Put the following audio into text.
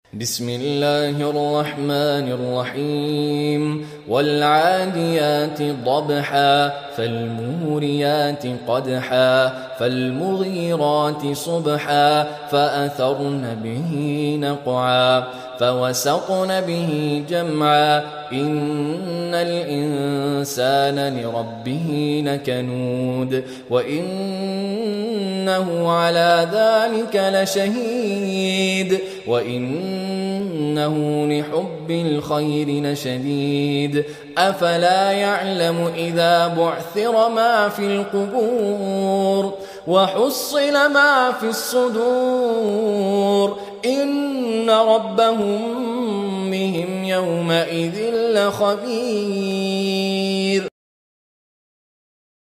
بسم الله الرحمن الرحيم والعاديات ضبحا فالموريات قدحا فالمغيرات صبحا فأثرن به نقعا فوسطن به جمعا إن الإنسان لربه لكنود وإنه على ذلك لشهيد وإنه لحب الخير لشديد أفلا يعلم إذا بعثر ما في القبور وحصل ما في الصدور إن ربهم بهم يومئذ لخبير.